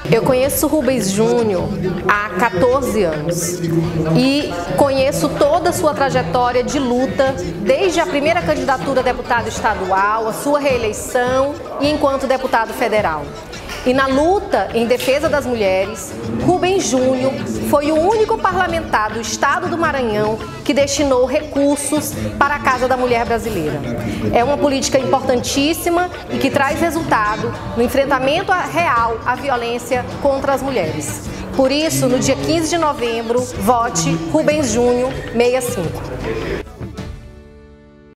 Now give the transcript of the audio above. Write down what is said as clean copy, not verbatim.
Eu conheço Rubens Júnior há 14 anos e conheço toda a sua trajetória de luta, desde a primeira candidatura a deputado estadual, a sua reeleição e enquanto deputado federal. E na luta em defesa das mulheres, Rubens Júnior foi o único parlamentar do estado do Maranhão que destinou recursos para a Casa da Mulher Brasileira. É uma política importantíssima e que traz resultado no enfrentamento real à violência contra as mulheres. Por isso, no dia 15 de novembro, vote Rubens Júnior 65.